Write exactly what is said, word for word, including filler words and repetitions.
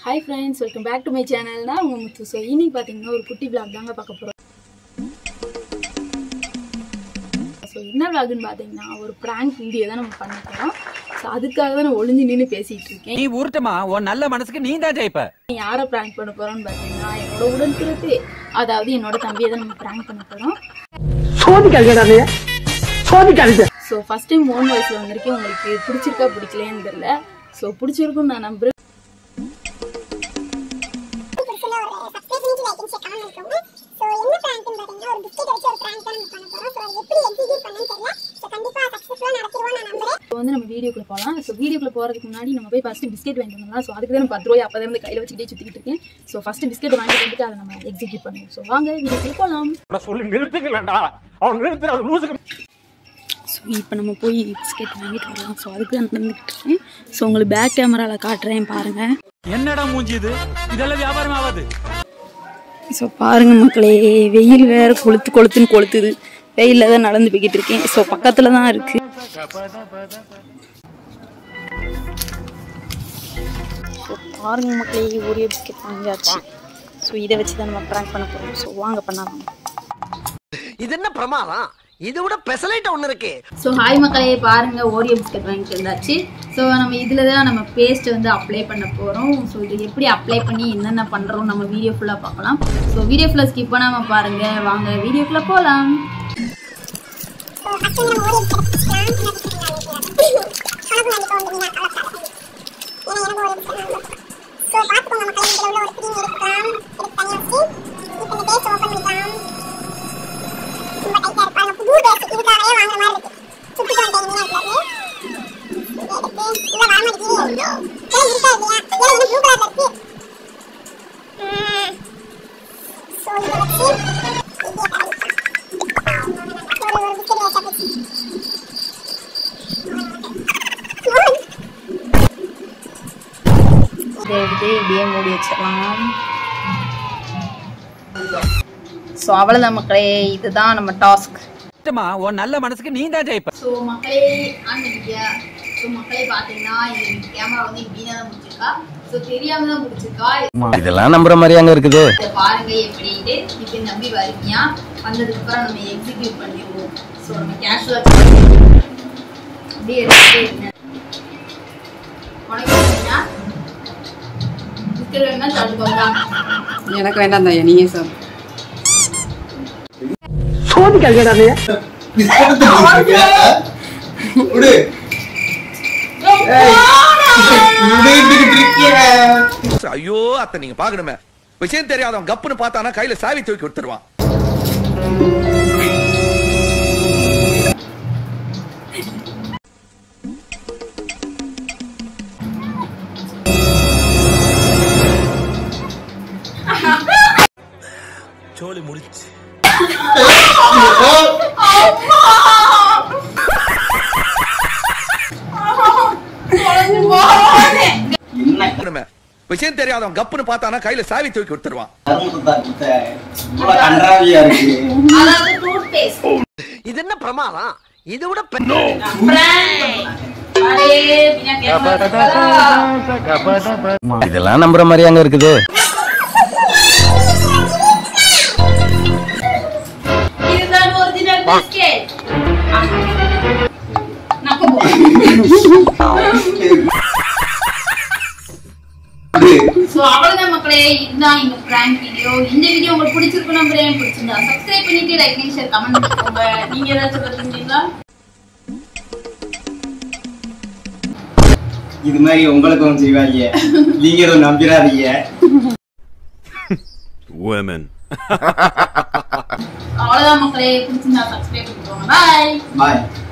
Hi friends, welcome back to my channel. நான் உங்க முத்து. So இன்னைக்கு பாத்தீங்கன்னா ஒரு குட்டி vlog தாங்க பார்க்க போறோம். சோ என்ன vlogனு பாத்தீங்கன்னா ஒரு prank வீடியோ தான் நம்ம பண்ண போறோம். சோ அதுக்காக தான் நான் ஒளிஞ்சு நின்னு பேசிட்டு இருக்கேன். நீ ஊர்ட்டமா உன் நல்ல மனசுக்கு நீ தான் ஜெயிப்ப. நீ யாரை prank பண்ண போறோம்னு பாத்தீங்கன்னா என்னோட உடன்பிறப்பு, அதாவது என்னோட தம்பியை தான் நம்ம prank பண்ண போறோம். சோதிக்காதீங்க. சோதிக்காதீங்க. சோ ஃபர்ஸ்ட் டைம் ஓன் வாய்ஸ்ல வந்திருக்கேன். உங்களுக்கு பிடிச்சிருக்கா பிடிக்கலையான்னு தெரியல. சோ பிடிச்சிருக்கும் நான் நம்புறேன். வந்து நம்ம வீடியோக்குள்ள போகலாம். ஸோ வீடியோக்குள்ள போறதுக்கு முன்னாடி நம்ம போய் ஃபர்ஸ்ட் பிஸ்கெட் வாங்கிட்டு வரலாம். ஸோ அதுக்கு தான் பத்து ரூபாய் அப்போ இருந்து கையில் வச்சுக்கிட்டே சுற்றிக்கிட்டு இருக்கேன். ஸோ ஃபர்ஸ்ட் பிஸ்கெட் வாங்கிட்டு வந்துட்டு அதை நம்ம எக்ஸிக்யூட் பண்ணுவோம். ஸோ வாங்க வீடியோக்குள்ள போகலாம். சொல்லி நிறுத்துங்களா அவன் நிறுத்துற லூசுக்கு. ஸோ இப்போ நம்ம போய் பிஸ்கெட் வாங்கிட்டு வரலாம். ஸோ அதுக்கு தான் நடந்துக்கிட்டு இருக்கேன். ஸோ உங்களுக்கு பேக் கேமராவில் காட்டுறேன் பாருங்க. என்னடா மூஞ்சி இது? இதெல்லாம் வியாபாரம் ஆகாது. ஸோ பாருங்க மக்களே, வெயில் வேற கொளுத்து கொளுத்துன்னு கொளுத்துது. வெயிலில் தான் நடந்து போய்கிட்டு இருக்கேன். ஸோ பக்கத்தில் தான் இருக்கு. ஸோ பாருங்க மக்களே, ஓரியோ பிஸ்கெட் வாங்கியாச்சு. ஸோ இதை வச்சு தான் நம்ம ப்ராங்க் பண்ண போகிறோம். ஸோ வாங்க பண்ணலாம். இது என்ன பிரமாதம்? இதை விட பெசலைட் ஒன்று இருக்கு. ஸோ ஹாய் மக்களே, பாருங்க ஓரியோ பிஸ்கெட் வாங்கிட்டு வந்தாச்சு. ஸோ நம்ம இதில் தான் நம்ம பேஸ்ட் வந்து அப்ளை பண்ண போகிறோம். ஸோ இது எப்படி அப்ளை பண்ணி என்னென்ன பண்ணுறோம் நம்ம வீடியோ ஃபுல்லாக பார்க்கலாம். ஸோ வீடியோ ஃபுல்லாக ஸ்கிப் பண்ணாமல் பாருங்கள். வாங்க வீடியோக்குள்ளே போகலாம். இப்படியே மூடி வச்சிடலாம். ஸோ அவ்வளோதான் மக்களே, இதுதான் நம்ம டாஸ்க். உன் நல்ல மனசுக்கு நீ தான் ஜெயிப்ப. ஸோ மக்களே ஆன் பண்ணிக்கியா. ஸோ மக்களே பார்த்தீங்கன்னா இது கேமரா வந்து இப்படின்னா தான் முடிச்சிருக்கா. ஸோ தெரியாம தான் முடிச்சிருக்கா. இதெல்லாம் நம்புற மாதிரி அங்க இருக்குது. இதை பாருங்க எப்படிட்டு இப்படி நம்பி வரீங்க. வந்ததுக்கு அப்புறம் நம்ம எக்ஸிக்யூட் பண்ணிடுவோம். ஸோ நம்ம கேஷுவலா அப்படியே எடுத்துட்டு எனக்கு வேண்டாம் தான் நீங்க சார். ஐயோ அத்தை, நீங்க பாக்கணுமே, விஷயம் தெரியாதவன் கப்புன்னு பார்த்தானா கையில சாவி தூக்கி கொடுத்துருவான். சோலி முடிச்சு விஷயம் தெரியாதவன் கப்புன்னு பார்த்தானா கையில சாவி தூக்கி கொடுத்துருவான். இது என்ன பிரமாதம்? இதை விட இதெல்லாம் நம்புற மாதிரி அங்க இருக்குது. சோ அவ்வளவுதான் மக்களே, இதுதான் எங்க பிராங்க் வீடியோ. இந்த வீடியோ உங்களுக்கு பிடிச்சிருக்கு நம்புறேன். பிடிச்சிருந்தா சப்ஸ்கிரைப் பண்ணிட்டு லைக் பண்ணி ஷேர் கமெண்ட் பண்ணிக்கோங்க. நீங்க ஏதாச்சும் சொல்றீங்களா? இது மாதிரி உங்களுக்கும் செய்வாங்க, நீங்க எதுவும் நம்பிடாதீங்க. Women. அவ்வளவுதான் மக்களே, பிடிச்சிருந்தா சப்ஸ்கிரைப் பண்ணிக்கோங்க. பாய் பாய்.